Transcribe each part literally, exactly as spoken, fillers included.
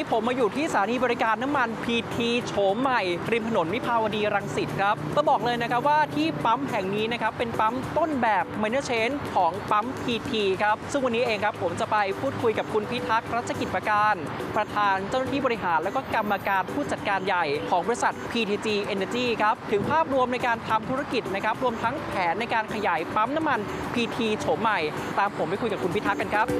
ผมมาอยู่ที่สถานีบริการน้ำมัน พี ที โฉมใหม่ริมถนนวิภาวดีรังสิตครับต้องบอกเลยนะครับว่าที่ปั๊มแห่งนี้นะครับเป็นปั๊มต้นแบบ Minor Change ของปั๊ม พี ที ครับซึ่งวันนี้เองครับผมจะไปพูดคุยกับคุณพิทักษ์รัชกิจประการประธานเจ้าหน้าที่บริหารและก็กรรมการผู้จัดการใหญ่ของบริษัท พี ที จี Energy ครับถึงภาพรวมในการทำธุรกิจนะครับรวมทั้งแผนในการขยายปั๊มน้ำมัน พี ที โฉมใหม่ตามผมไปคุยกับคุณพิทักษ์กันครับ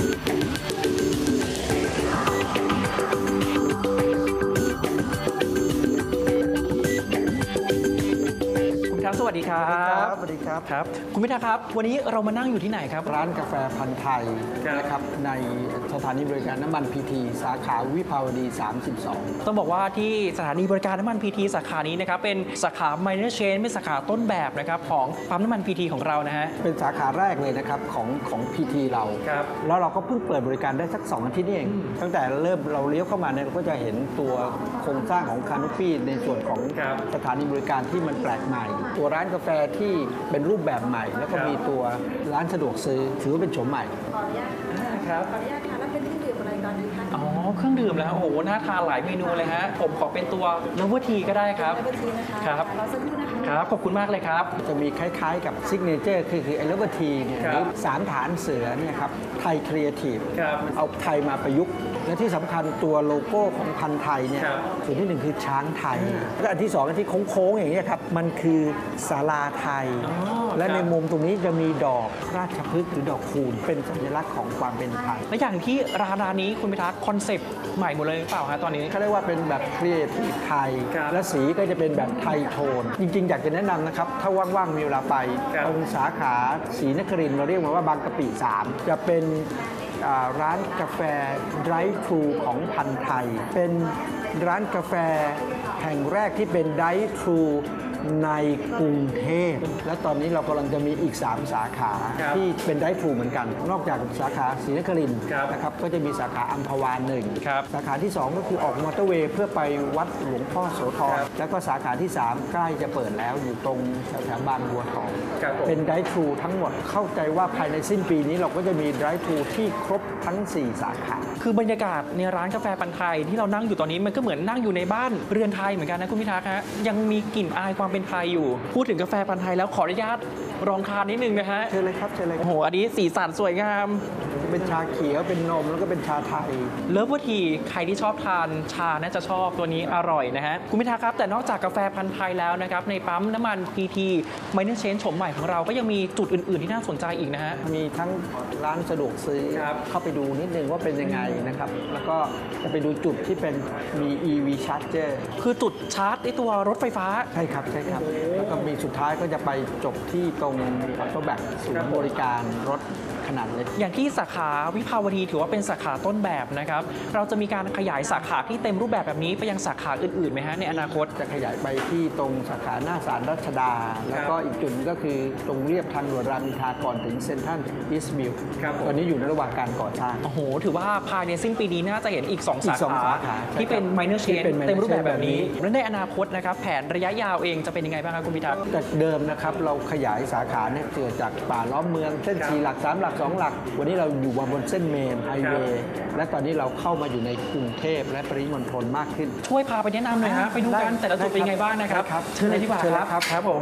สวัสดีครับสวัสดีครับครับคุณพิทักษ์ครับวันนี้เรามานั่งอยู่ที่ไหนครับร้านกาแฟพันธุ์ไทยนะครับในสถานีบริการน้ำมัน พี ที สาขาวิภาวดีสามสิบสองต้องบอกว่าที่สถานีบริการน้ำมัน พี ที สาขานี้นะครับเป็นสาขา Minor Change เป็นสาขาต้นแบบนะครับของปั๊มน้ำมัน พี ที ของเรานะฮะเป็นสาขาแรกเลยนะครับของของ พี ที เราครับแล้วเราก็เพิ่งเปิดบริการได้สักสองอาทิตย์นี่เองตั้งแต่เริ่มเราเลี้ยวเข้ามาเนี่ยเราก็จะเห็นตัวโครงสร้างของคานูปี้ในส่วนของสถานีบริการที่มันแปลกใหม่ตัวร้านกาแฟที่เป็นรูปแบบใหม่แล้วก็มีตัวร้านสะดวกซื้อถือว่าเป็นโฉมใหม่ขออนุญาตครับขออนุญาตค่ะแล้วเป็นเครื่องดื่มอะไรตอนนี้คะอ๋อเครื่องดื่มแล้วโอ้โหน่าทานหลายเมนูเลยฮะผมขอเป็นตัวเลเวอร์ทีก็ได้ครับเลเวอร์ทีนะคะครับเราสักครู่นะคะครับขอบคุณมากเลยครับจะมีคล้ายๆกับซิกเนเจอร์คือคือไอเลเวอร์ทีเนี่ยสามฐานเสือเนี่ยครับไทยครีเอทีฟเอาไทยมาประยุกต์และที่สำคัญตัวโลโก้ของพันธุ์ไทยเนี่ยส่วนที่หนึ่งคือช้างไทยและอันที่สองอันที่โค้งๆอย่างนี้ครับมันคือศาลาไทยและในมุมตรงนี้จะมีดอกราชพฤกษ์หรือดอกคูณเป็นสัญลักษณ์ของความเป็นไทยและอย่างที่ร้านร้านนี้คุณพิทักษ์คอนเซปต์ใหม่หมดเลยหรือเปล่าฮะตอนนี้เขาเรียกว่าเป็นแบบครีเอทีฟไทยและสีก็จะเป็นแบบไทยโทนจริงๆอยากจะแนะนำนะครับถ้าว่างๆมีเวลาไปตรงสาขาศรีนครินทร์เราเรียกมันว่าบางกะปิสามจะเป็นร้านกาแฟ Drive Thru ของพันธุ์ไทยเป็นร้านกาแฟแห่งแรกที่เป็น Drive Thru ในกรุงเทพและตอนนี้เรากำลังจะมีอีกสามสาขาที่เป็นไดฟ์ทรูเหมือนกันนอกจากสาขาศรีนครินทร์นะครับก็จะมีสาขาอัมพวาหนึ่งสาขาที่สองก็คือออกมอเตอร์เวย์เพื่อไปวัดหลวงพ่อโสธรแล้วก็สาขาที่สามใกล้จะเปิดแล้วอยู่ตรงแถวๆบางบัวทองเป็นไดฟ์ทรูทั้งหมดเข้าใจว่าภายในสิ้นปีนี้เราก็จะมีไดฟ์ทรูที่ครบทั้งสี่สาขาคือบรรยากาศในร้านกาแฟพันธุ์ไทยที่เรานั่งอยู่ตอนนี้มันก็เหมือนนั่งอยู่ในบ้านเรือนไทยเหมือนกันนะคุณพิทักษ์ฮะยังมีกลิ่นอายความเป็นไทยอยู่พูดถึงกาแฟพันธุ์ไทยแล้วขออนุญาตลองทานนิดนึงนะฮะเชิญเลยครับเชิญเลยโอ้โหอันนี้สีสันสวยงามเป็นชาเขียวเป็นนมแล้วก็เป็นชาไทยเลิฟเวอร์ทีใครที่ชอบทานชาน่าจะชอบตัวนี้อร่อยนะฮะคุณพิทักษ์ครับแต่นอกจากกาแฟพันธุ์ไทยแล้วนะครับในปั๊มน้ำมัน พี ที Minor Change โฉมใหม่ของเราก็ยังมีจุดอื่นๆที่น่าสนใจอีกนะฮะมีทั้งร้านสะดวกซื้อเข้าไปดูนิดนึงว่าเป็นยังไงนะครับแล้วก็จะไปดูจุดที่เป็นมี อี วี Charger คือจุดชาร์จไอตัวรถไฟฟ้าใช่ครับใช่ครับแล้วก็มีสุดท้ายก็จะไปจบที่ตรงออโต้แบกศูนย์บริการรถขนาดเล็กอย่างที่สาขาวิภาวดีถือว่าเป็นสาขาต้นแบบนะครับเราจะมีการขยายสาขาที่เต็มรูปแบบแบบนี้ไปยังสาขาอื่นๆไหมฮะในอนาคตจะขยายไปที่ตรงสาขาหน้าศาลรัชดาแล้วก็อีกจุดก็คือตรงเรียบทางด่วนรามอินทราก่อนถึงเซ็นทรัลอีสต์วิวตอนนี้อยู่ในระหว่างการก่อสร้างโอ้โหถือว่าภายในสิ้นปีนี้น่าจะเห็นอีกสองสาขาที่เป็น Minor Change เต็มรูปแบบแบบนี้และในอนาคตนะครับแผนระยะยาวเองจะเป็นยังไงบ้างครับคุณพิทักษ์จากเดิมนะครับเราขยายสาขาเนี่ยเกิดจากป่าล้อมเมืองเส้นสี่หลักสามหลักสองหลักวันนี้เราอยู่บนเส้นเมนไฮเวย์และตอนนี้เราเข้ามาอยู่ในกรุงเทพและปริมณฑลมากขึ้นช่วยพาไปแนะนำหน่อยฮะไปดูกันแต่ละจุดเป็นยังไงบ้างนะครับเชิญเลยดีกว่าครับครับผม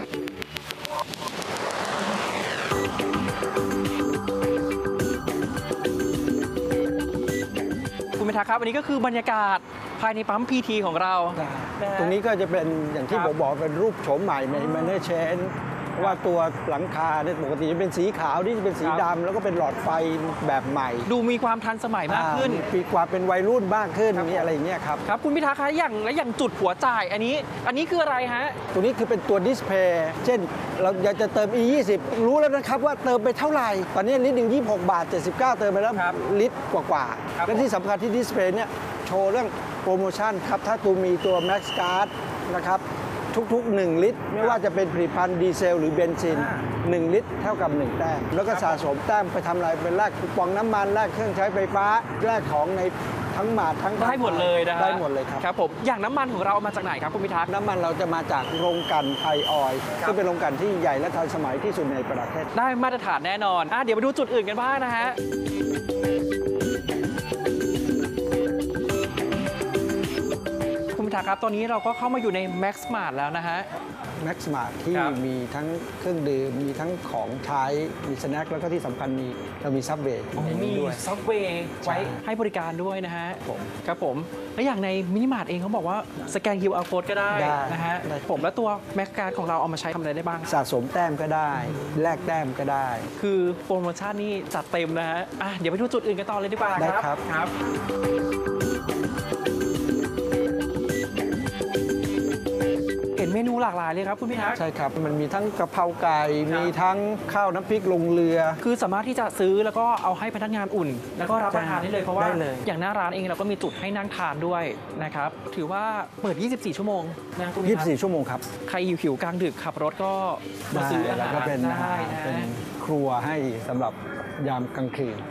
คุณพิทักษ์ครับอันนี้ก็คือบรรยากาศภายในปั๊ม พี ที ของเราตรงนี้ก็จะเป็นอย่างที่ผมบอกเป็นรูปโฉมใหม่ใน Minor Changeว่าตัวหลังคาเนี่ยปกติจะเป็นสีขาวนี่จะเป็นสีดำแล้วก็เป็นหลอดไฟแบบใหม่ดูมีความทันสมัยมากขึ้นปีกว่าเป็นวัยรุ่นมากขึ้นนี่อะไรอย่างเงี้ยครับครับคุณพิทักษ์คะอย่างและอย่างจุดหัวจ่ายอันนี้อันนี้คืออะไรฮะตัวนี้คือเป็นตัวดิสเพย์เช่นเราอยากจะเติม อี ยี่สิบ รู้แล้วนะครับว่าเติมไปเท่าไหร่ตอนนี้ลิตรหนึ่งยี่สิบหกบาทเจ็ดสิบเก้าเติมไปแล้วลิตรกว่าๆและที่สำคัญที่ดิสเพย์เนี่ยโชว์เรื่องโปรโมชั่นครับถ้าตัวมีตัว Max Card นะครับทุกๆหนึ่งลิตรไม่ว่าจะเป็นผลิตภัณฑ์ดีเซลหรือเบนซินหนึ่งลิตรเท่ากับหนึ่งแต้มแล้วก็สะสมแต้มไปทำอะไรเป็นแลกคูปองน้ำมันแลกเครื่องใช้ไฟฟ้าแลกของในทั้งหมาดทั้งได้หมดเลยนะได้หมดเลยครับครับผมอย่างน้ำมันของเรามาจากไหนครับคุณพิทักษ์น้ำมันเราจะมาจากโรงกลั่นไทยออยล์ซึ่งเป็นโรงกลั่นที่ใหญ่และทันสมัยที่สุดในประเทศได้มาตรฐานแน่นอนอ่ะเดี๋ยวไปดูจุดอื่นกันบ้างนะฮะพิทักษ์ครับตอนนี้เราก็เข้ามาอยู่ใน Max Mart แล้วนะฮะ Max Mart ที่ครับมีทั้งเครื่องดื่มมีทั้งของใช้มีสแน็คแล้วก็ที่สำคัญมีเรามีซับเวย์มีด้วยซับเวย์ไว้ให้บริการด้วยนะฮะผมครับผมและอย่างในมินิมาร์ทเองเขาบอกว่าสแกน คิว อาร์ Code ก็ได้ได้นะฮะได้ผมแล้วตัว Max Card ของเราเอามาใช้ทำอะไรได้บ้างสะสมแต้มก็ได้แลกแต้มก็ได้คือโปรโมชั่นนี่จัดเต็มนะฮะอ่ะเดี๋ยวไปดูจุดอื่นกันต่อเลยดีกว่าได้ครับครับครับ เห็นเมนูหลากหลายเลยครับคุณพิทักษ์ใช่ครับมันมีทั้งกะเพราไก่ครับมีทั้งข้าวน้ำพริกลงเรือคือสามารถที่จะซื้อแล้วก็เอาให้พนักงานอุ่น แล้วก็รับประทานได้เลยเพราะว่าได้เลยอย่างหน้าร้านเองเราก็มีจุดให้นั่งทานด้วยนะครับถือว่าเปิด ยี่สิบสี่ ชั่วโมงนะคุณพิยี่ทักษ์สิบสี่ ชั่วโมงครับใครหิวๆกลางดึกขับรถก็มาได้ซื้ออาแล้วหารก็เป็นอาได้หารนะเป็นครัวให้สำหรับยามกลางคืน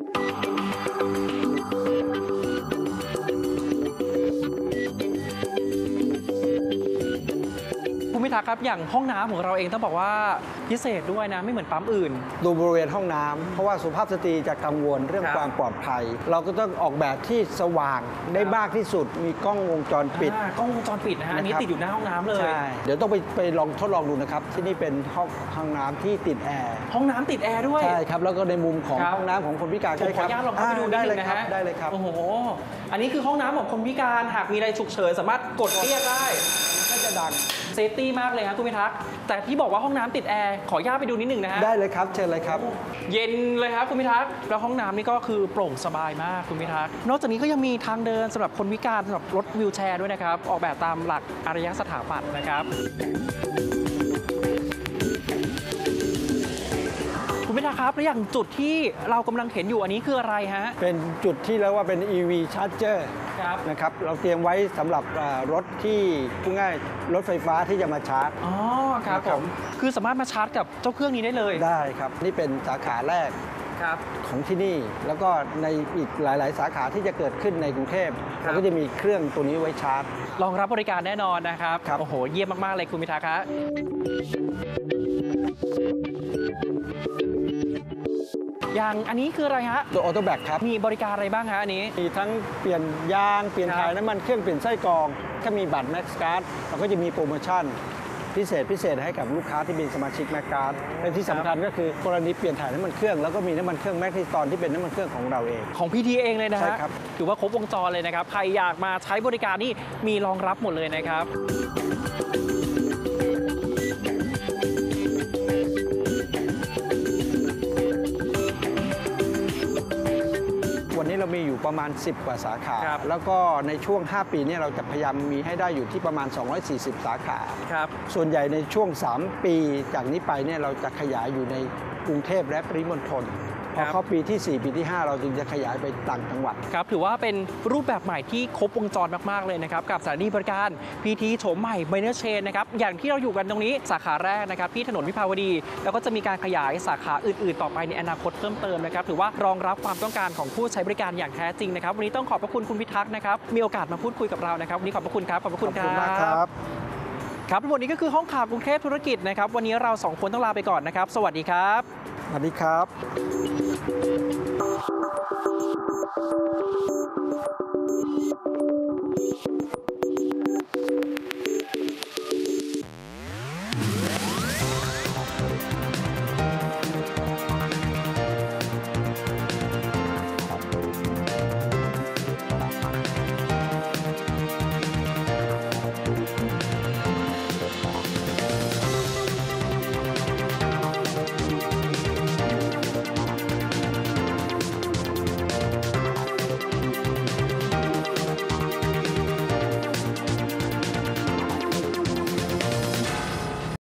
คุณพิทักษ์ครับอย่างห้องน้ำของเราเองต้องบอกว่าพิเศษด้วยนะไม่เหมือนปั๊มอื่นดูบริเวณห้องน้ำเพราะว่าสุภาพสตรีจะกังวลเรื่องครับความปลอดภัย เราก็ต้องออกแบบที่สว่างได้มากที่สุดมีกล้องวงจรปิดอ่ากล้องวงจรปิดนะฮะอันนี้นะครับติดอยู่หน้าห้องน้ำเลยใช่เดี๋ยวต้องไปไปลองทดลองดูนะครับ ที่นี่เป็นห้องห้องน้ำที่ติดแอร์ห้องน้ำติดแอร์ด้วยใช่ครับ แล้วก็ในมุมของครับห้องน้ำของคนพิการผมขออนุญาตลองเข้าไปดูนิดได้นึเลยงนะครับฮะได้เลยครับโอ้โหอันนี้คือห้องน้ำของคนพิการหากมีอะไรฉุกเฉินสามารถกดเรียกได้ถ้าจะดังเซฟตี้มากเลยครับคุณพิทักษ์แต่ที่บอกว่าห้องน้ำติดแอร์ขออนุญาตไปดูนิดหนึ่งนะฮะได้เลยครับเชิญเลยครับเย็นเลยครับคุณพิทักษ์แล้วห้องน้ำนี่ก็คือโปร่งสบายมากคุณพิทักษ์นอกจากนี้ก็ยังมีทางเดินสำหรับคนพิการสำหรับรถวีลแชร์ด้วยนะครับออกแบบตามหลักอารยสถาปัตย์นะครับคุณพิทักษ์ครับแล้วอย่างจุดที่เรากำลังเห็นอยู่อันนี้คืออะไรฮะเป็นจุดที่เรียกว่าเป็น อี วี Charger ครับนะครับเราเตรียมไว้สำหรับอ่ารถที่พูดง่ายรถไฟฟ้าที่จะมาชาร์จอ๋อครับนะผครับมคือสามารถมาชาร์จกับเจ้าเครื่องนี้ได้เลยได้ครับ นี่เป็นสาขาแรกครับของที่นี่ แล้วก็ในอีกหลาย ๆ สาขาที่จะเกิดขึ้นในกรุงเทพครับเราก็จะมีเครื่องตัวนี้ไว้ชาร์จรองรับบริการแน่นอนนะครับครับโอ้โหเยี่ยมมาก ๆ เลยคุณพิทักษ์ฮะอย่างอันนี้คืออะไรฮะตัวออโต้แบกครับมีบริการอะไรบ้างฮะอันนี้มีทั้งเปลี่ยนยาง เปลี่ยนครับถ่ายน้ำมันเครื่องเปลี่ยนไส้กรอง ถ้ามีบัตร Max Card เราก็จะมีโปรโมชั่นพิเศษพิเศษให้กับลูกค้าที่เป็นสมาชิก Max Card และที่สำคัญก็คือกรณีเปลี่ยนถ่ายน้ำมันเครื่องแล้วก็มีน้ำมันเครื่องแม็กซิตอนที่เป็นน้ำมันเครื่องของเราเองของพีทีเองเลยนะใช่ฮะครับถือว่าครบวงจรเลยนะครับ ใครอยากมาใช้บริการนี่มีรองรับหมดเลยนะครับวันนี้เรามีอยู่ประมาณ สิบ กว่าสาขาครับแล้วก็ในช่วง ห้า ปีเนี้เราจะพยายามมีให้ได้อยู่ที่ประมาณ สองร้อยสี่สิบ สาขาครับส่วนใหญ่ในช่วง สาม ปีจากนี้ไปเนี่ยเราจะขยายอยู่ในกรุงเทพและปริมณฑลพครัอบ เข้าปีที่ สี่ ปีที่ ห้า เราจึงจะขยายไปต่างจังหวัดครับถือว่าเป็นรูปแบบใหม่ที่ครบวงจรมาก ๆ เลยนะครับ กับสถานีบริการ พี ที โฉมใหม่ Minor Chain นะครับ อย่างที่เราอยู่กันตรงนี้สาขาแรกนะครับที่ถนนวิภาวดี แล้วก็จะมีการขยายสาขาอื่น ๆ ต่อไปในอนาคตเพิ่มเติมนะครับถือว่ารองรับความต้องการของผู้ใช้บริการอย่างแท้จริงนะครับวันนี้ต้องขอบพระคุณคุณพิทักษ์นะครับมีโอกาสมาพูดคุยกับเรานะครับวันนี้ขอบพระคุณครับขอบพระคุณขอบคุณมากครับครับทั้งหมดนี้ก็คือห้องข่าวกรุงเทพธุรกิจนะครับวันนี้เราสองคนต้องลาไปก่อนนะครับสวัสดีครับสวัสดีครับ